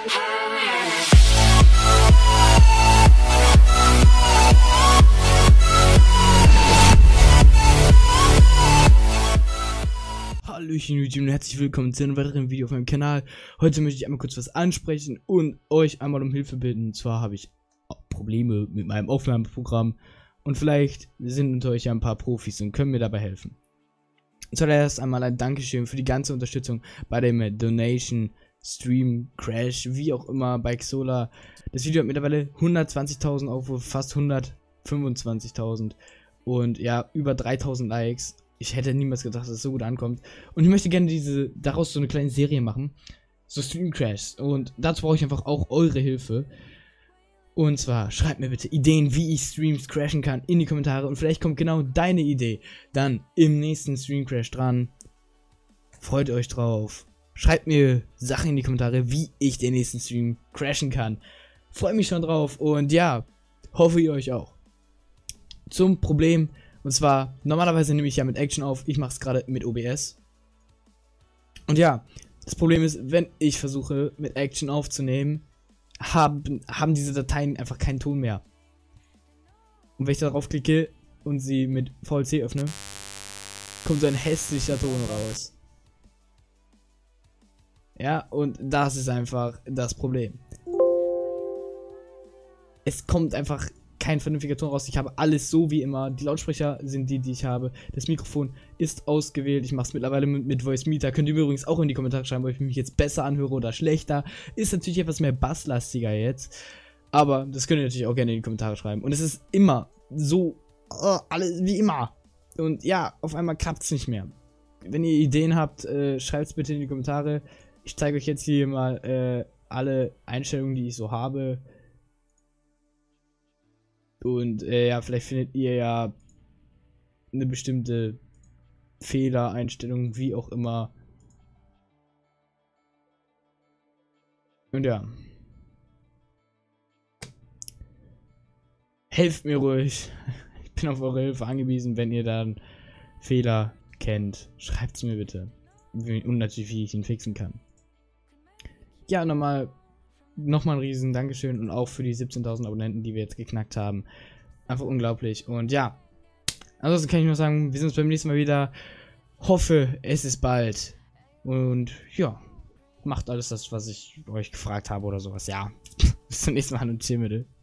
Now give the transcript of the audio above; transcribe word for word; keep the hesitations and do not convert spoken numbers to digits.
Hallöchen YouTube und herzlich willkommen zu einem weiteren Video auf meinem Kanal. Heute möchte ich einmal kurz was ansprechen und euch einmal um Hilfe bitten. Und zwar habe ich Probleme mit meinem Aufnahmeprogramm und vielleicht sind unter euch ja ein paar Profis und können mir dabei helfen. Zuerst einmal ein Dankeschön für die ganze Unterstützung bei dem Donation, Stream, Crash, wie auch immer bei Xsola. Das Video hat mittlerweile hundertzwanzigtausend Aufrufe, fast hundertfünfundzwanzigtausend und ja, über dreitausend Likes. Ich hätte niemals gedacht, dass es so gut ankommt. Und ich möchte gerne diese daraus so eine kleine Serie machen. So Stream Crashs. Und dazu brauche ich einfach auch eure Hilfe. Und zwar schreibt mir bitte Ideen, wie ich Streams crashen kann, in die Kommentare. Und vielleicht kommt genau deine Idee dann im nächsten Stream Crash dran. Freut euch drauf. Schreibt mir Sachen in die Kommentare, wie ich den nächsten Stream crashen kann. Freue mich schon drauf. Und ja, hoffe ihr euch auch. Zum Problem. Und zwar, normalerweise nehme ich ja mit Action auf, ich mache es gerade mit O B S. Und ja, das Problem ist, wenn ich versuche mit Action aufzunehmen, haben, haben diese Dateien einfach keinen Ton mehr. Und wenn ich darauf klicke und sie mit V L C öffne, kommt so ein hässlicher Ton raus. Ja, und das ist einfach das Problem. Es kommt einfach kein vernünftiger Ton raus. Ich habe alles so wie immer. Die Lautsprecher sind die, die ich habe. Das Mikrofon ist ausgewählt. Ich mache es mittlerweile mit, mit Voice Meter. Könnt ihr mir übrigens auch in die Kommentare schreiben, ob ich mich jetzt besser anhöre oder schlechter. Ist natürlich etwas mehr basslastiger jetzt. Aber das könnt ihr natürlich auch gerne in die Kommentare schreiben. Und es ist immer so, oh, alles wie immer. Und ja, auf einmal klappt es nicht mehr. Wenn ihr Ideen habt, äh, schreibt es bitte in die Kommentare. Ich zeige euch jetzt hier mal äh, alle Einstellungen, die ich so habe. Und äh, ja, vielleicht findet ihr ja eine bestimmte Fehlereinstellung, wie auch immer. Und ja. Helft mir ruhig. Ich bin auf eure Hilfe angewiesen, wenn ihr dann Fehler kennt. Schreibt es mir bitte. Und natürlich, wie ich ihn fixen kann. Ja, nochmal. Nochmal ein riesen Dankeschön und auch für die siebzehntausend Abonnenten, die wir jetzt geknackt haben. Einfach unglaublich. Und ja, ansonsten kann ich nur sagen, wir sehen uns beim nächsten Mal wieder. Hoffe, es ist bald. Und ja, macht alles das, was ich euch gefragt habe oder sowas. Ja, bis zum nächsten Mal und tschüss.